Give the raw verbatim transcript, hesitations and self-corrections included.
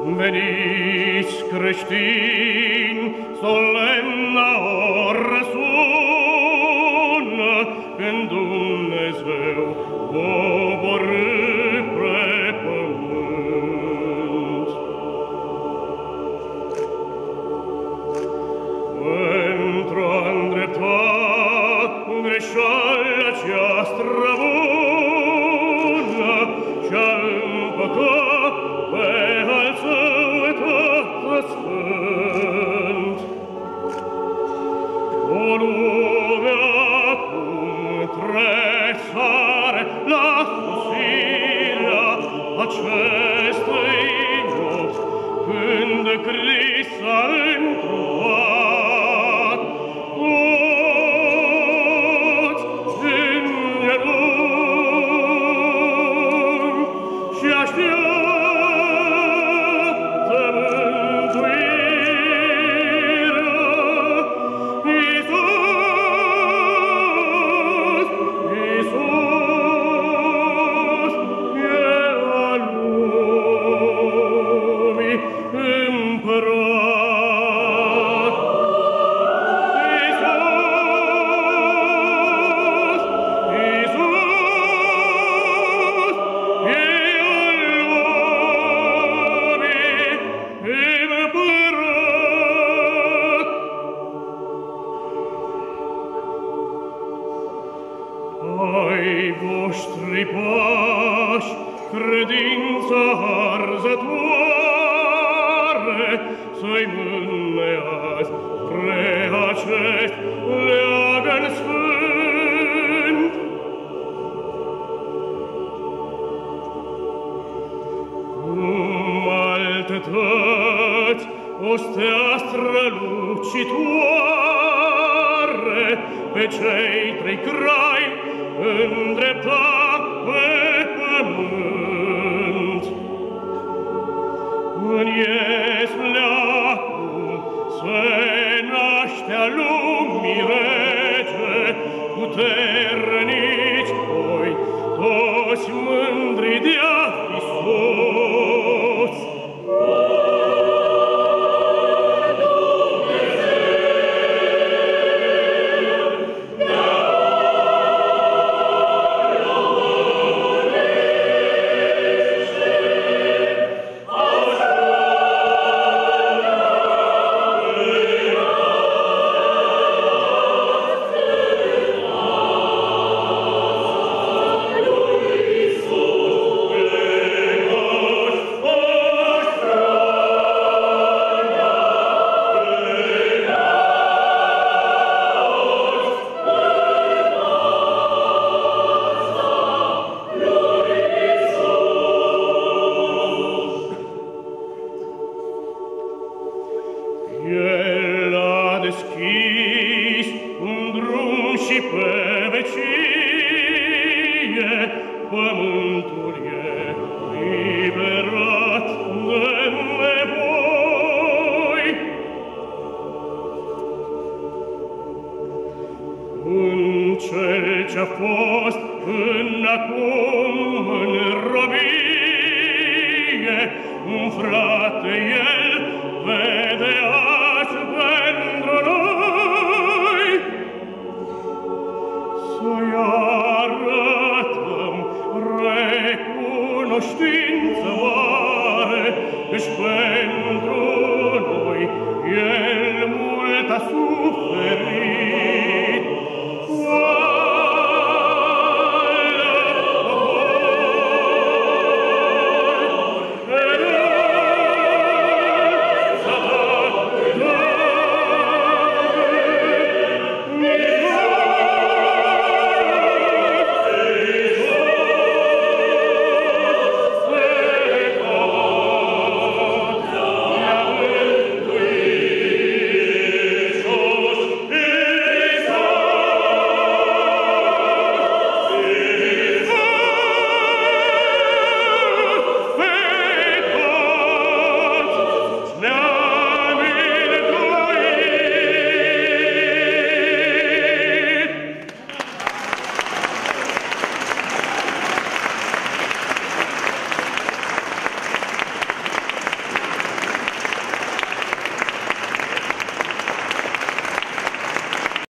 Veniți, creștini, solemna oră sună, când Dumnezeu coborî pe pământ. Pentru a îndrepta greșeala cea străbună și-a împăcat pe al său Tată Sfânt. O lume acum tresare la sosirea acestei nopți, când Crist s-a întrupat. Toți în genunchi și așteaptă mântuirea. Iisus, Iisus, e al lumii împărat. Iisus, Iisus, e al lumii împărat. Ai voștri pași, credința arzătoare, să-i mâne azi pre acest leagăn sfânt. Cum altătăți o stea strălucitoare pe cei trei crai îndrepta pe pământ. În Iesleacum se naștea lumii rege, puternici oi, toți mândri de-a Hristos. El a deschis un drum și pe vecie, pământul e liberat de nevoi. În cel ce-a fost până acum în robie, un frate el vede azi pentru noi. Să-i arătăm recunoștință